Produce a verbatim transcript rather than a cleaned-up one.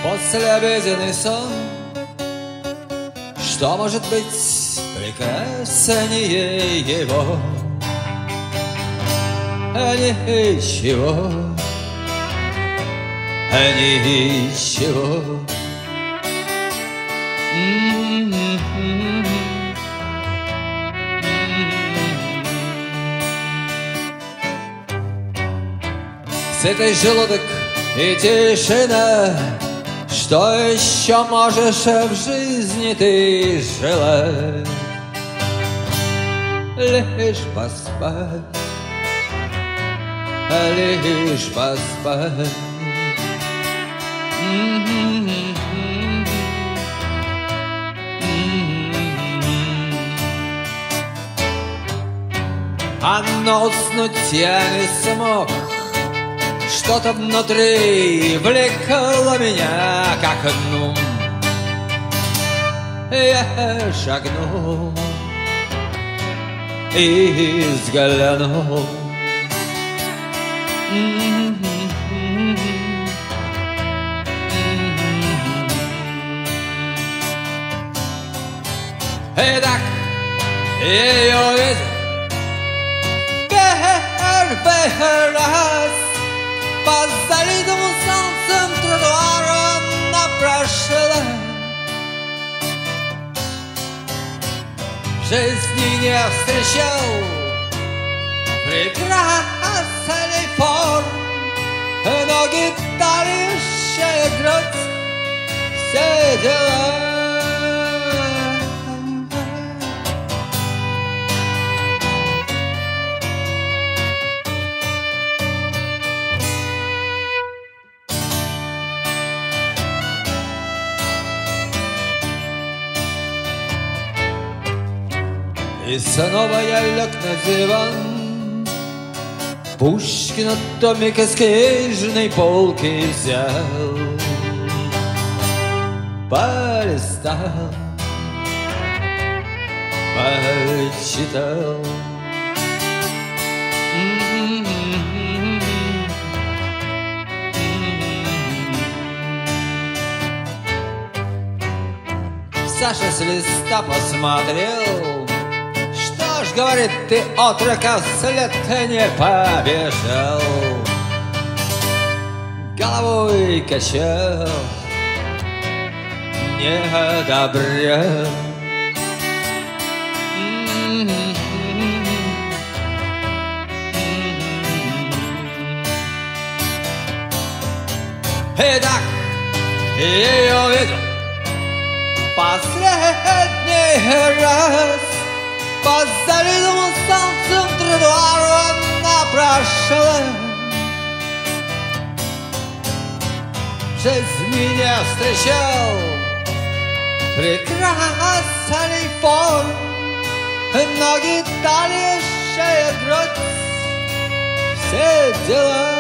Послеобеденный сон, что может быть прекраснее его? Ничего, ничего. Сытый желудок и тишина, что еще можешь в жизни ты желать? Лишь поспать, лишь поспать. А но уснуть я не смог. Что-то внутри влекло меня, как ну. Я шагнул и взглянул. И так ее увидел первый раз по залитому солнцем тротуару она прошла. В жизни не встречал прекрасной форм, ноги, талия, шея, грудь, все дела. И снова я лег на диван, Пушкина томик из книжной полки взял, полистал, почитал. Саша с листа посмотрел. Что ж, говорит, ты, отрока, след не побежал. Головой качал, не одобрял. Итак, ее увидел последний раз. По залитому солнцем тротуару она прошла. В жизни не встречал прекрасный форм, ноги, талия, шея, грудь, все дела.